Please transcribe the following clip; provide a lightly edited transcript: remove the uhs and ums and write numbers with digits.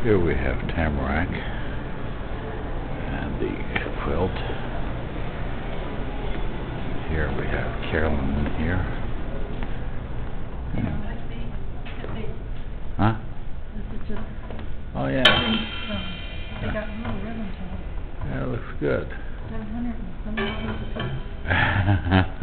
Here we have Tamarack and the quilt. Here we have Carolyn here. Huh? This is just, Oh yeah. they got little ribbons on it. That looks good. $700 and some dollars a piece.